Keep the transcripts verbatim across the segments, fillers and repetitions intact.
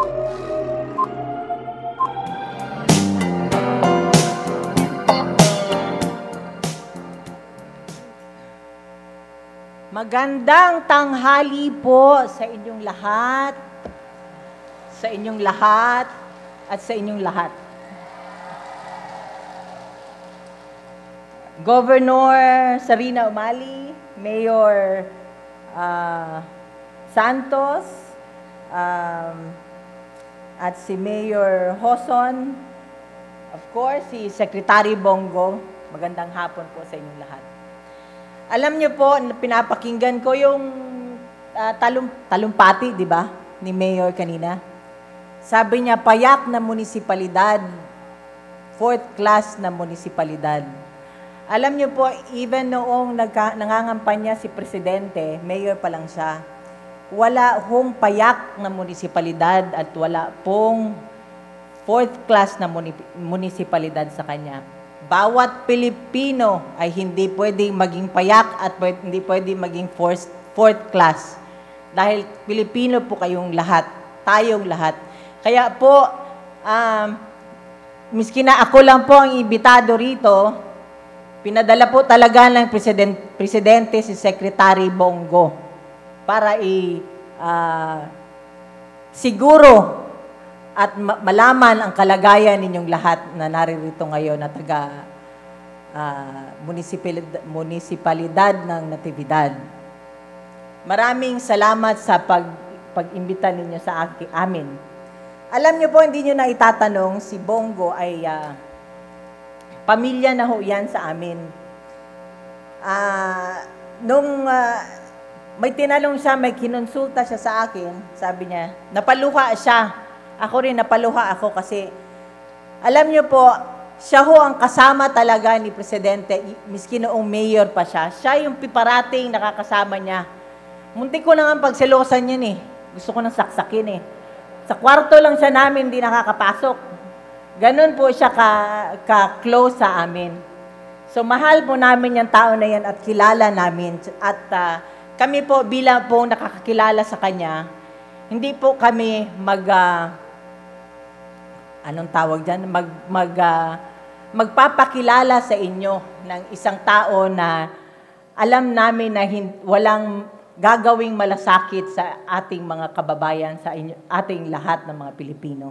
Magandang tanghali po sa inyong lahat, sa inyong lahat, at sa inyong lahat. Governor Sarina Umali, Mayor uh, Santos, um, at si Mayor Hoson, of course, si Secretary Bongo, magandang hapon po sa inyong lahat. Alam niyo po, pinapakinggan ko yung uh, talum, talumpati, di ba, ni Mayor kanina. Sabi niya, payak na munisipalidad, fourth class na munisipalidad. Alam niyo po, even noong nagka, nangangampanya si Presidente, Mayor pa lang siya, wala hong payak na munisipalidad at wala pong fourth class na munisipalidad sa kanya. Bawat Pilipino ay hindi pwedeng maging payak at pwede, hindi pwedeng maging fourth, fourth class. Dahil Pilipino po kayong lahat, tayong lahat. Kaya po, um, miski na ako lang po ang imbitado rito, pinadala po talaga ng President, Presidente si Secretary Bongo para i uh, siguro at malaman ang kalagayan ninyong lahat na naririto ngayon na taga uh, munisipalidad, munisipalidad ng Natividad. Maraming salamat sa pag, pag-imbita ninyo sa akin, amin. Alam niyo po, hindi niyo na itatanong, si Bongo ay uh, pamilya na ho yan sa amin. Uh, nung uh, may tinanong siya, may kinonsulta siya sa akin, sabi niya, napaluha siya. Ako rin, napaluha ako kasi, alam niyo po, siya ho ang kasama talaga ni Presidente, miski noong mayor pa siya. Siya yung piparating nakakasama niya. Muntik ko na nga pagselosan yan eh. Gusto ko nang saksakin eh. Sa kwarto lang siya namin, hindi nakakapasok. Ganun po siya ka-close sa amin. So, mahal po namin yung tao na yan at kilala namin. At uh, kami po, bilang po nakakakilala sa kanya, hindi po kami mag... Uh, anong tawag dyan? Mag, mag, uh, magpapakilala sa inyo ng isang tao na alam namin na hin- walang gagawing malasakit sa ating mga kababayan, sa inyo, ating lahat ng mga Pilipino.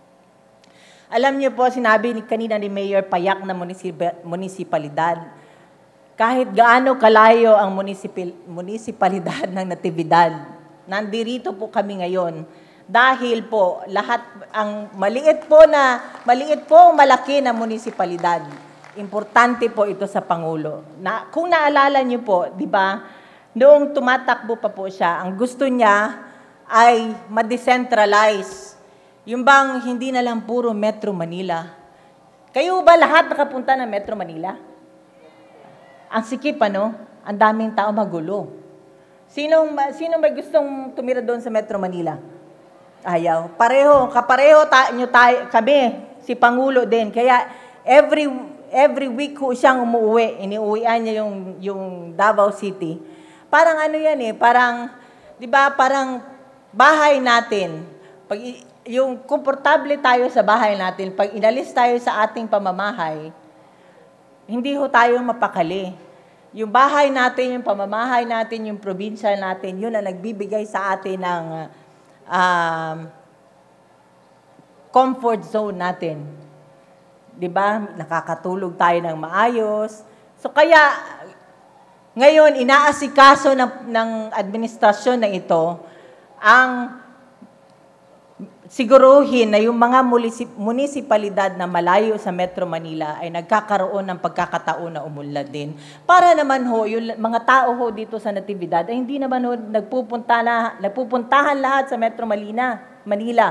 Alam niyo po, sinabi ni, kanina ni Mayor, payak na munisip- munisipalidad. Kahit gaano kalayo ang munisipal- munisipalidad ng Natividad, nandirito po kami ngayon. Dahil po, lahat, ang maliit po na, maliit po malaki na munisipalidad. Importante po ito sa Pangulo. Na, kung naalala niyo po, di ba, noong tumatakbo pa po siya, ang gusto niya ay ma-decentralize. Yung bang hindi na lang puro Metro Manila. Kayo ba lahat nakapunta ng Metro Manila? Ang sikip, ano? Ang daming tao, magulo. Sinong, sinong may gustong tumira doon sa Metro Manila? Ayaw. Pareho, kapareho ta, nyo tayo, kami, si Pangulo din. Kaya every every week ko siyang umuwi. Iniuwian niya yung, yung Davao City. Parang ano yan eh, parang, di ba, parang bahay natin. Pag, yung komportable tayo sa bahay natin, pag inalis tayo sa ating pamamahay, hindi ho tayo mapakali. Yung bahay natin, yung pamamahay natin, yung probinsya natin, yun ang nagbibigay sa atin ng Um, comfort zone natin. Diba? Nakakatulog tayo ng maayos. So kaya, ngayon, inaasikaso ng, ng administrasyon na ito ang siguruhin na yung mga munisipalidad na malayo sa Metro Manila ay nagkakaroon ng pagkakataon na umunlad din. Para naman ho, yung mga tao ho dito sa Natividad ay hindi naman ho nagpupunta na, nagpupuntahan lahat sa Metro Manila. Manila.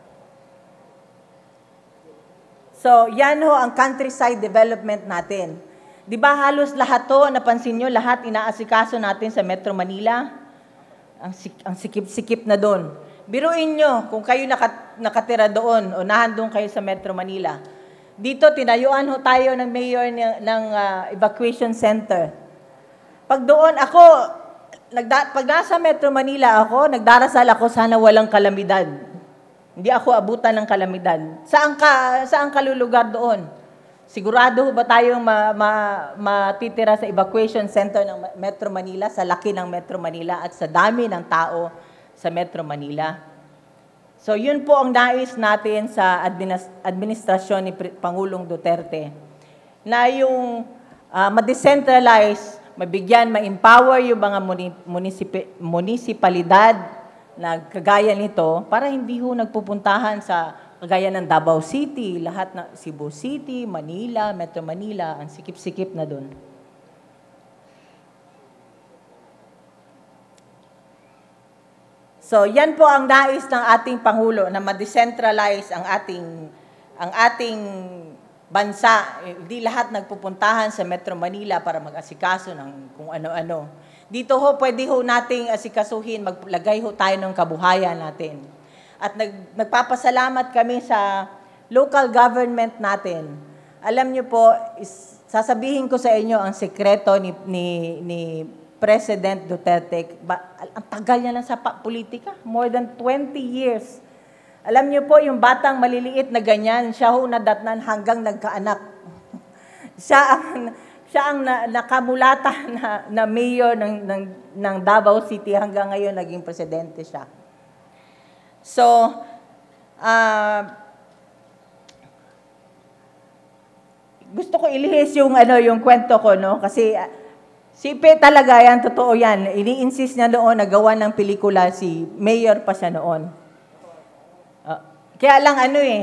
So, yan ho ang countryside development natin. Di ba halos lahat to, napansin nyo, lahat inaasikaso natin sa Metro Manila? Ang, ang sikip-sikip na doon. Biruin nyo, kung kayo nakat, nakatira doon o nahandong kayo sa Metro Manila. Dito, tinayuan ho tayo ng mayor ng, ng uh, evacuation center. Pag doon, ako, nagda, pag nasa Metro Manila ako, nagdarasal ako sana walang kalamidad. Hindi ako abutan ng kalamidad. Saan ka, saan ka lulugar doon? Sigurado ba tayong ma, ma, matitira sa evacuation center ng Metro Manila, sa laki ng Metro Manila at sa dami ng tao sa Metro Manila? So yun po ang nais natin sa administrasyon ni Pangulong Duterte, na yung uh, ma-decentralize, mabigyan, ma-empower yung mga munisip- munisipalidad na kagaya nito para hindi ho nagpupuntahan sa kagaya ng Davao City, lahat ng Cebu City, Manila, Metro Manila, ang sikip-sikip na doon. So, yan po ang nais ng ating Pangulo, na ma-decentralize ang ating, ang ating bansa. Hindi lahat nagpupuntahan sa Metro Manila para mag-asikaso ng kung ano-ano. Dito ho, pwede ho nating asikasuhin, maglagay ho tayo ng kabuhayan natin. At nag, nagpapasalamat kami sa local government natin. Alam niyo po, is, sasabihin ko sa inyo ang sekreto ni, ni, ni President Duterte. Ba, ang tagal niya lang sa politika, more than twenty years. Alam niyo po, yung batang maliliit na ganyan, siya ho nadatnan hanggang nagkaanak. siya ang, siya ang na, nakamulata na, na mayor ng, ng, ng Davao City hanggang ngayon naging presidente siya. So, uh, gusto ko ilihis yung, ano, yung kwento ko, no? Kasi, uh, si Pe talaga yan, totoo yan. Ini-insist niya noon na gawa ng pelikula, si mayor pa siya noon. Uh, kaya lang ano eh,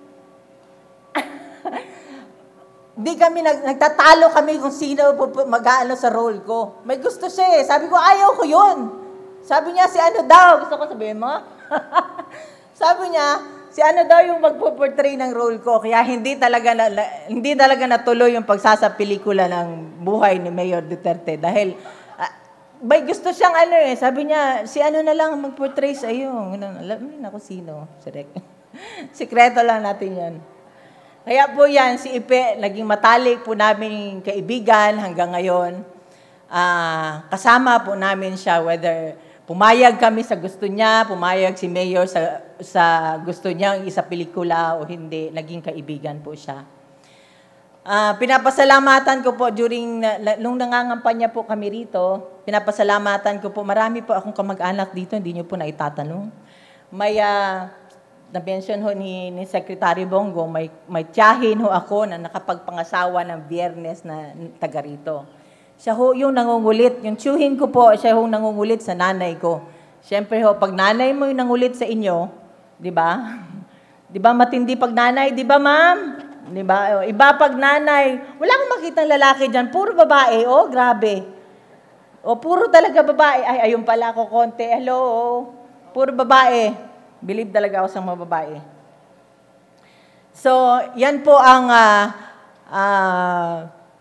di kami, nag, nagtatalo kami kung sino mag-aano sa role ko. May gusto siya eh. Sabi ko, ayaw ko yun. Sabi niya, si ano daw, gusto ko sabihin mo? Sabi niya, si ano daw yung magpo-portray ng role ko. Kaya hindi talaga, na, hindi talaga natuloy yung pagsasa pelikula ng buhay ni Mayor Duterte. Dahil, uh, may gusto siyang ano eh. Sabi niya, si ano na lang mag-portray sa iyo. Alam mo na kung sino. Sikreto lang natin yan. Kaya po yan, si Ipe, naging matalik po namin kaibigan hanggang ngayon. Uh, kasama po namin siya, whether pumayag kami sa gusto niya, pumayag si Mayor sa, sa gusto niyang isa pelikula o hindi, naging kaibigan po siya. Uh, pinapasalamatan ko po during, nung nangangampanya po kami rito, pinapasalamatan ko po, marami po akong kamag-anak dito, hindi niyo po na itatanong. May, uh, na-mention ho ni, ni Secretary Bongo, may, may tiyahin ho ako na nakapagpangasawa ng Biyernes na taga rito. Siya ho yung nangungulit. Yung tiyuhin ko po, siya ho nangungulit sa nanay ko. Siyempre ho, pag nanay mo yung nangulit sa inyo, di ba? Di ba matindi pag nanay? Di ba, ma'am? Di ba? Iba pag nanay. Wala akong makitang lalaki dyan. Puro babae. Oh, grabe. O, puro talaga babae. Ay, ayun pala ako konti. Hello. Puro babae. Believe talaga ako sa mga babae. So, yan po ang uh, uh,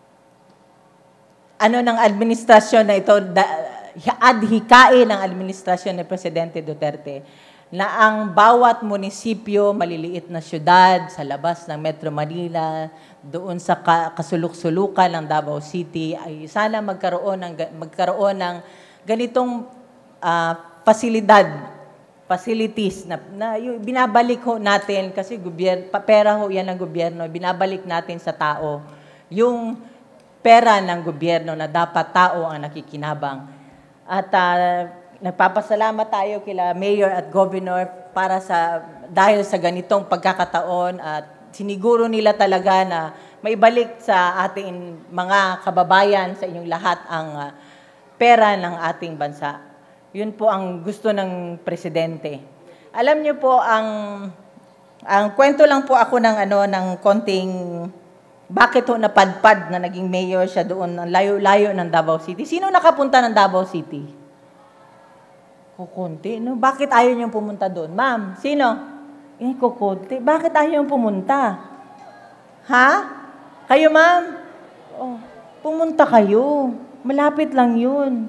ano ng administrasyon na ito, da, adhikain ng administrasyon ni Presidente Duterte, na ang bawat munisipyo, maliliit na syudad sa labas ng Metro Manila, doon sa kasuluk-sulukan ng Davao City, ay sana magkaroon ng, magkaroon ng ganitong uh, pasilidad, facilities na, na yung binabalik ho natin kasi gobyerno, pera ho yan ng gobyerno, binabalik natin sa tao yung pera ng gobyerno na dapat tao ang nakikinabang. At uh, nagpapasalamat tayo kila Mayor at Governor para sa dahil sa ganitong pagkakataon at siniguro nila talaga na maibalik sa ating mga kababayan, sa inyong lahat ang uh, pera ng ating bansa. Yun po ang gusto ng presidente. Alam niyo po, ang ang kwento lang po ako ng ano ng konting bakit ho napadpad na naging mayor siya doon ng layo-layo ng Davao City. Sino nakapunta ng Davao City? Kukunti, no? Bakit ayaw niyong pumunta doon? Ma'am, sino? Eh, kukunti. Bakit ayaw niyong pumunta? Ha? Kayo, ma'am? Oh, pumunta kayo. Malapit lang yun.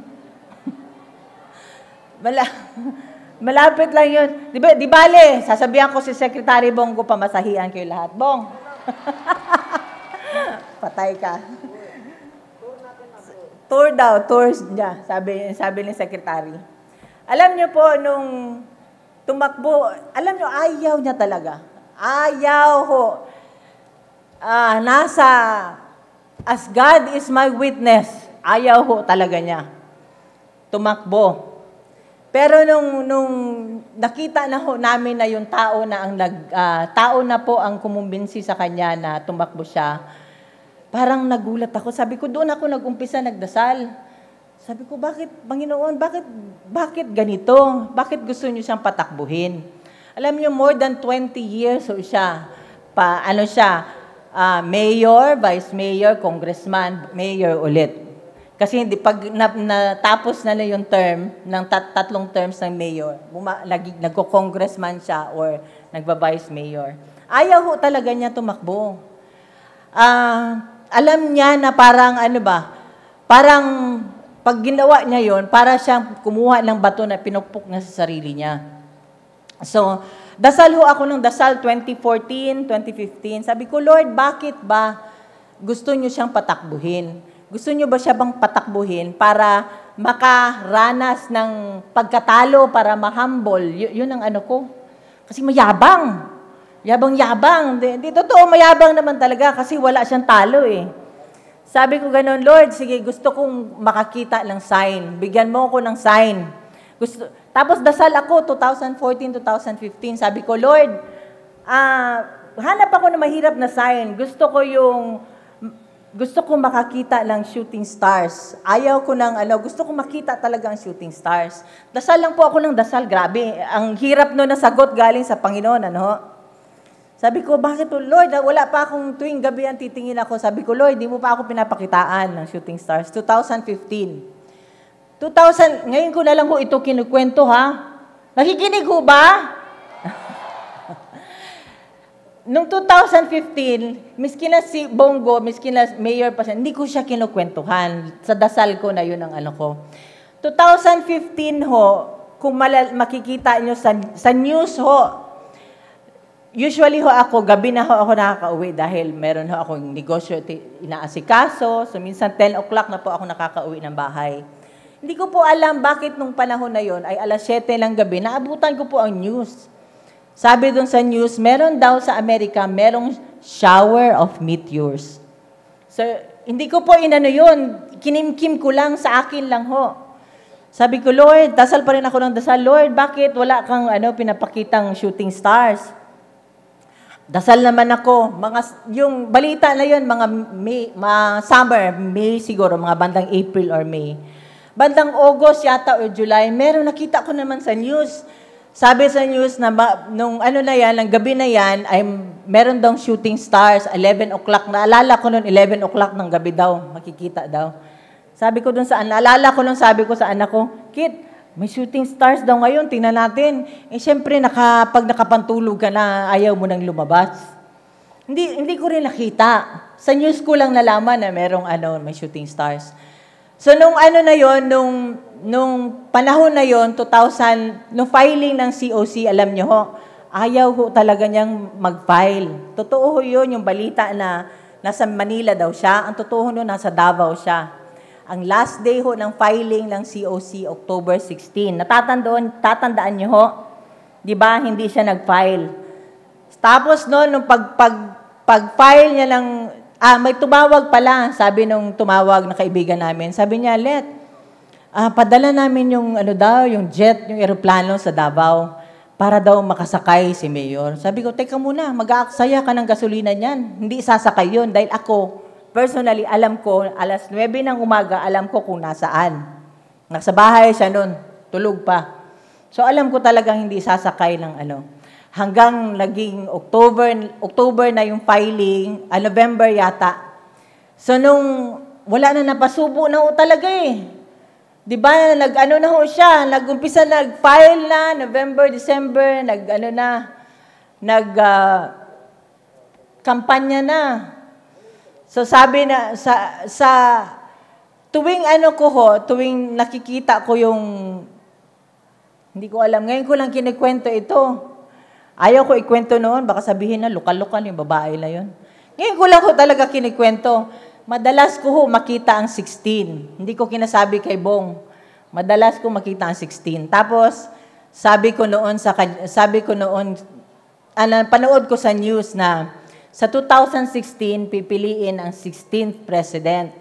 Mala malapit lang yun. Di, ba, di bale, sasabihan ko si Secretary Bongo, pamasahian kayo lahat. Bong! Patay ka. Tour daw, tours niya, sabi, sabi ni Secretary. Alam niyo po, nung tumakbo. Alam nyo, ayaw niya talaga. Ayaw ho. Ah, nasa, as God is my witness, ayaw ho talaga niya. Tumakbo. Pero nung, nung nakita na ho namin na yung tao na ang nag, uh, tao na po ang kumumbinsi sa kanya na tumakbo siya, parang nagulat ako. Sabi ko, doon ako nag-umpisa nagdasal. Sabi ko, bakit, Panginoon, bakit, bakit ganito? Bakit gusto niyo siyang patakbuhin? Alam niyo, more than twenty years ho siya. Pa, ano siya, uh, mayor, vice mayor, congressman, mayor ulit. Kasi hindi, pag na, natapos na na yung term, ng tat, tatlong terms ng mayor, buma, nag, nagko-congressman siya or nagba-vice mayor. Ayaw ho talaga niya tumakbo. Uh, alam niya na parang, ano ba, parang pag ginawa niya yon, para siyang kumuha ng bato na pinupok na sa sarili niya. So, dasal ho ako ng dasal twenty fourteen, twenty fifteen. Sabi ko, Lord, bakit ba gusto niyo siyang patakbuhin? Gusto niyo ba siya bang patakbuhin para makaranas ng pagkatalo, para ma-humble? Y- yun ang ano ko. Kasi mayabang. Yabang-yabang. Di, di totoo, mayabang naman talaga kasi wala siyang talo eh. Sabi ko gano'n, Lord, sige, gusto kong makakita ng sign. Bigyan mo ako ng sign. Gusto, tapos dasal ako, twenty fourteen, twenty fifteen. Sabi ko, Lord, uh, hanap ako ng mahirap na sign. Gusto ko yung Gusto ko makakita ng shooting stars. Ayaw ko ng ano, gusto ko makita talaga ang shooting stars. Dasal lang po ako ng dasal, grabe. Ang hirap no na sagot galing sa Panginoon, ano? Sabi ko, bakit to, Lord? Wala pa akong tuwing gabi ang titingin ako. Sabi ko, Lord, di mo pa ako pinapakitaan ng shooting stars. twenty fifteen. two thousand, ngayon ko na lang ho ito kinukwento, ha? Nakikinig ho ba? Noong two thousand fifteen, miskin na si Bongo, miskin na mayor pa siya, hindi ko siya kinukwentuhan. Sa dasal ko na yun ang ano ko. two thousand fifteen ho, kung malal, makikita nyo sa, sa news ho, usually ho ako, gabi na ho ako nakaka-uwi dahil meron ho akong negosyo inaasikaso. So minsan ten o'clock na po ako nakaka-uwi ng bahay. Hindi ko po alam bakit nung panahon na yon ay alas siyete lang gabi, naabutan ko po ang news. Sabi doon sa news, meron daw sa Amerika, merong shower of meteors. So, hindi ko po inano yun. Kinimkim ko lang, sa akin lang ho. Sabi ko, Lord, dasal pa rin ako ng dasal. Lord, bakit wala kang ano, pinapakitang shooting stars? Dasal naman ako. Mga, yung balita na yun, mga, May, mga summer, May siguro, mga bandang April or May. Bandang August yata or July, meron nakita ko naman sa news. Sabi sa news na ba, nung ano na yan, ng gabi na yan, ay meron daw shooting stars, eleven o'clock. Naalala ko noon, eleven o'clock ng gabi daw, makikita daw. Sabi ko doon sa, naalala ko nung sabi ko sa anak ko, Kit, may shooting stars daw ngayon, tingnan natin. Eh, syempre, naka, pag nakapantulog ka na, ayaw mo nang lumabas. Hindi, hindi ko rin nakita. Sa news ko lang nalaman na merong ano, may shooting stars. So, nung ano na yon, nung, nung panahon na yon, two thousand, nung filing ng C O C, alam nyo ho, ayaw ho talaga niyang mag-file. Totoo ho yun, yung balita na nasa Manila daw siya. Ang totoo no, nasa Davao siya. Ang last day ho ng filing ng C O C, October sixteen. Natatandaan, tatandaan nyo ho, di ba, hindi siya nag-file. Tapos no, nung pag, pag, pag-file niya ng, ah, may tumawag pala, sabi nung tumawag na kaibigan namin, sabi niya, Let, ah, padala namin yung, ano daw, yung jet, yung eroplano sa Davao, para daw makasakay si Mayor. Sabi ko, teka muna, mag-aaksaya ka ng gasolina niyan. Hindi sasakay yun, dahil ako, personally, alam ko, alas nuwebe ng umaga, alam ko kung nasaan. Nasa bahay siya nun, tulog pa. So, alam ko talagang hindi sasakay ng ano. Hanggang naging October, October na yung filing, ah, November yata. So, nung wala na napasubo na ho talaga eh. Di ba, nag-ano na ho siya, nag-umpisa, nag-file na, November, December, nag-ano na, nag-kampanya uh, na. So, sabi na, sa, sa tuwing ano ko ho, tuwing nakikita ko yung, hindi ko alam, ngayon ko lang kinikwento ito. Ayaw ko ikwento noon, baka sabihin na lokal-lokal yung babae na yun. Ngayon ko lang ko talaga kinikwento. Madalas ko ho makita ang sixteen. Hindi ko kinasabi kay Bong. Madalas ko makita ang sixteen. Tapos, sabi ko noon sa sabi ko noon ano, panood ko sa news na sa two thousand sixteen pipiliin ang sixteenth president.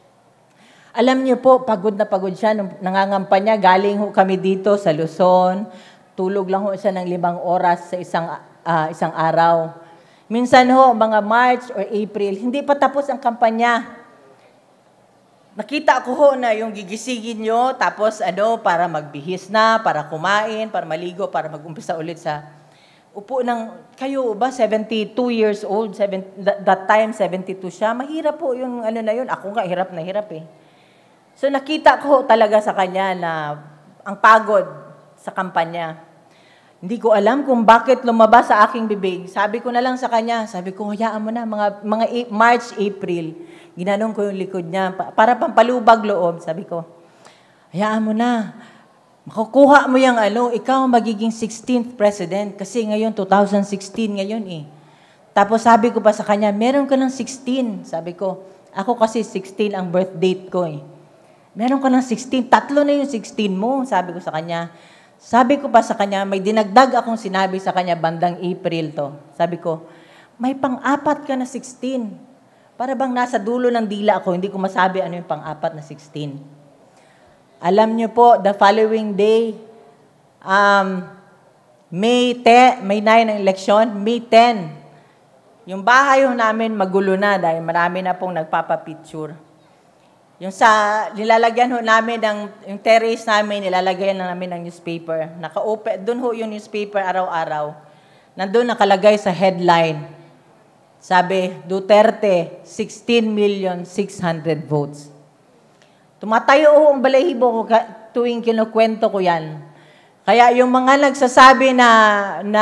Alam niyo po, pagod na pagod siya nung nangangampanya. Galing ho kami dito sa Luzon. Tulog lang ho siya ng limang oras sa isang uh, isang araw. Minsan ho, mga March or April, hindi pa tapos ang kampanya. Nakita ko ho na yung gigisingin nyo, tapos ano, para magbihis na, para kumain, para maligo, para mag-umpisa ulit sa upo ng, kayo ba, seventy-two years old, seven, that, that time, seventy-two siya. Mahirap po yung ano na yun. Ako nga, hirap na hirap eh. So nakita ko talaga sa kanya na ang pagod sa kampanya. Hindi ko alam kung bakit lumabas sa aking bibig. Sabi ko na lang sa kanya, sabi ko, hayaan mo na, mga, mga March, April, ginanong ko yung likod niya, para pampalubag loob, sabi ko, hayaan mo na, makukuha mo yung ano, ikaw magiging sixteenth president, kasi ngayon, two thousand sixteen ngayon eh. Tapos sabi ko pa sa kanya, meron ka ng sixteen, sabi ko, ako kasi sixteen ang birth date ko eh. Meron ka ng sixteen, tatlo na yung sixteen mo, sabi ko sa kanya. Sabi ko pa sa kanya, may dinagdag akong sinabi sa kanya bandang April to. Sabi ko, may pang-apat ka na sixteen. Para bang nasa dulo ng dila ako, hindi ko masabi ano yung pang-apat na sixteen. Alam niyo po, the following day, um, May ten, May nine ang eleksyon, May ten. Yung bahay namin magulo na dahil marami na pong nagpapapicture. Yung sa, nilalagyan ho namin, ng, yung terrace namin, nilalagyan na namin ng newspaper. Naka-open, doon ho yung newspaper araw-araw. Nandun nakalagay sa headline. Sabi, Duterte, sixteen million six hundred votes. Tumatayo ho ang balahibo ko tuwing kinukwento ko yan. Kaya yung mga nagsasabi na, na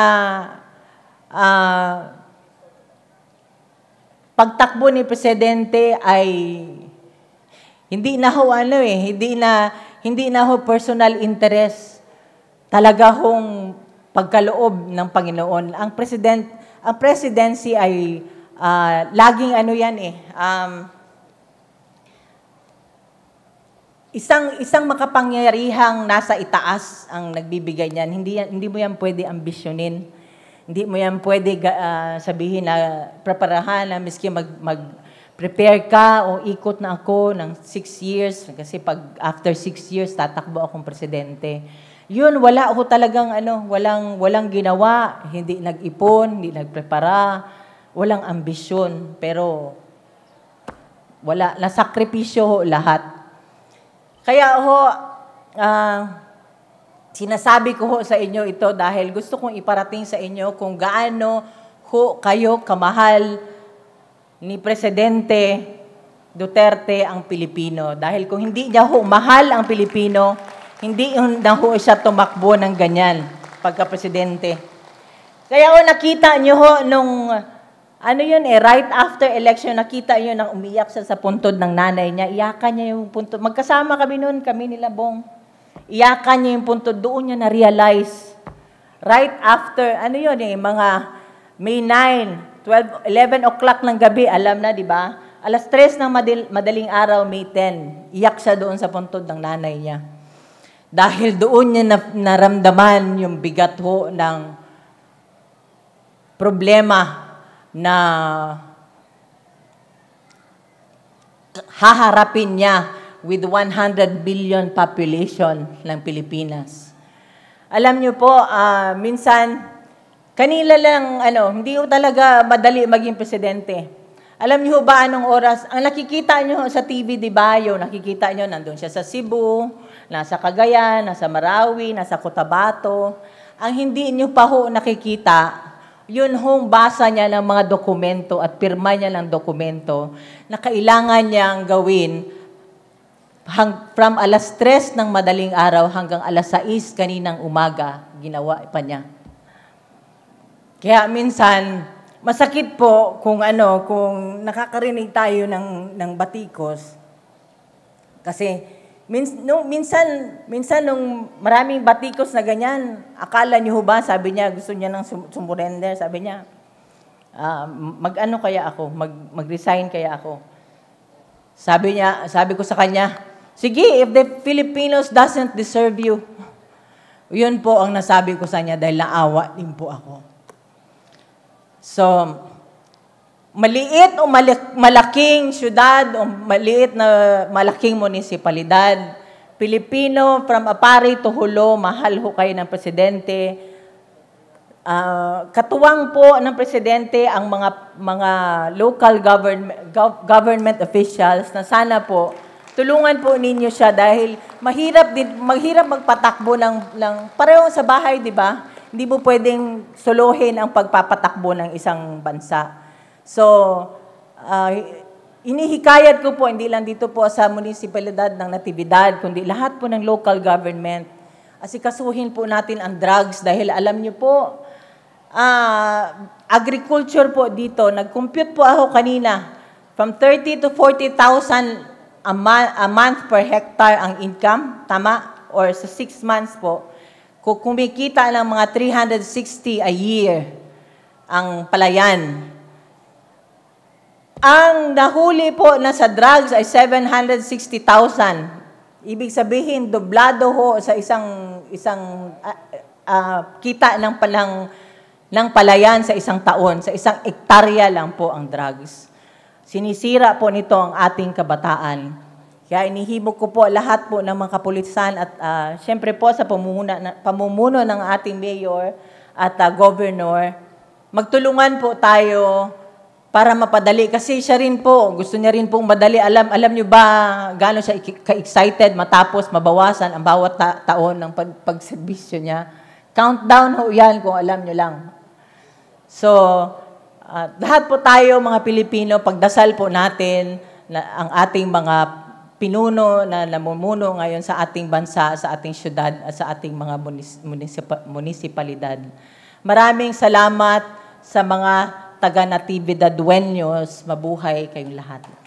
uh, pagtakbo ni Presidente ay hindi na ho ano eh, hindi na hindi na ho personal interest. Talaga hong pagkaloob ng Panginoon. Ang president, ang presidency ay uh, laging ano yan eh. Um, isang isang makapangyarihang nasa itaas ang nagbibigay niyan. Hindi yan, hindi mo yan pwede ambisyonin. Hindi mo yan pwede uh, sabihin na preparahan na miski mag mag prepare ka o ikot na ako ng six years kasi pag after six years tatakbo akong presidente. Yun, wala ako talagang ano, walang walang ginawa, hindi nag-ipon, hindi nagprepara, walang ambisyon, pero wala, nasakripisyo ho lahat. Kaya ho, uh, sinasabi ko ho sa inyo ito dahil gusto kong iparating sa inyo kung gaano ho kayo kamahal ni Presidente Duterte ang Pilipino. Dahil kung hindi niya ho mahal ang Pilipino, hindi na ho siya tumakbo ng ganyan pagka-presidente. Kaya ho nakita niyo ho nung, ano yun eh, right after election, nakita niyo nang umiyak siya sa puntod ng nanay niya. Iyakan niya yung puntod. Magkasama kami noon, kami nila Bong. Iyakan niya yung puntod. Doon niya na-realize. Right after, ano yun eh, mga May nine, twelve, eleven o'clock ng gabi, alam na, di ba? Alas tres ng madil, madaling araw, May ten, iyak siya doon sa puntod ng nanay niya. Dahil doon niya na, naramdaman yung bigat ho ng problema na haharapin niya with one hundred billion population ng Pilipinas. Alam niyo po, uh, minsan, kanila lang, ano, hindi ho talaga madali maging presidente. Alam niyo ba anong oras? Ang nakikita niyo sa T V, di ba? Yung nakikita niyo, nandun siya sa Cebu, nasa Cagayan, nasa Marawi, nasa Cotabato. Ang hindi niyo pa ho nakikita, yun hong basa niya ng mga dokumento at pirma niya ng dokumento na kailangan niyang gawin hang, from alas tres ng madaling araw hanggang alas sais kaninang umaga, ginawa pa niya. Kaya minsan, masakit po kung ano, kung nakakarinig tayo ng, ng batikos. Kasi mins, nung, minsan, minsan nung maraming batikos na ganyan, akala niyo ba, sabi niya, gusto niya ng sumurrender, sabi niya, uh, mag-ano kaya ako, mag, mag-resign kaya ako. Sabi niya, sabi ko sa kanya, sige, if the Filipinos doesn't deserve you, Yun po ang nasabi ko sa niya dahil naawa din po ako. So, maliit o malaking syudad o maliit na malaking munisipalidad, Pilipino from Apari to Hulo, mahal ho kayo ng Presidente. Uh, katuwang po ng Presidente ang mga mga local government, government officials na sana po tulungan po ninyo siya dahil mahirap din mahirap magpatakbo ng ng pareho sa bahay, di ba? Hindi mo pwedeng solohin ang pagpapatakbo ng isang bansa. So, uh, inihikayat ko po hindi lang dito po sa munisipalidad ng Natividad, kundi lahat po ng local government. Asikasuhin po natin ang drugs dahil alam niyo po, uh, agriculture po dito, nag-compute po ako kanina, from thirty to forty thousand A, ma- a month per hectare ang income, tama? Or sa six months po, kung kumikita ng mga three hundred sixty a year ang palayan. Ang nahuli po na sa drugs ay seven hundred sixty thousand. Ibig sabihin, doblado ho sa isang isang uh, uh, kita ng palang ng palayan sa isang taon, sa isang ektarya lang po ang drugs. Sinisira po nito ang ating kabataan. Kaya inihibok ko po lahat po ng mga kapulisan at uh, siyempre po sa pamumuno, pamumuno ng ating mayor at uh, governor, magtulungan po tayo para mapadali. Kasi siya rin po, gusto niya rin pong madali. Alam, alam niyo ba gaano siya ka-excited matapos mabawasan ang bawat ta- taon ng pag- pagserbisyo niya? Countdown ho yan kung alam niyo lang. So, Uh, lahat po tayo, mga Pilipino, pagdasal po natin na ang ating mga pinuno na namumuno ngayon sa ating bansa, sa ating syudad, at sa ating mga munis- munisip- munisipalidad. Maraming salamat sa mga taga-Natividad Dueños. Mabuhay kayong lahat.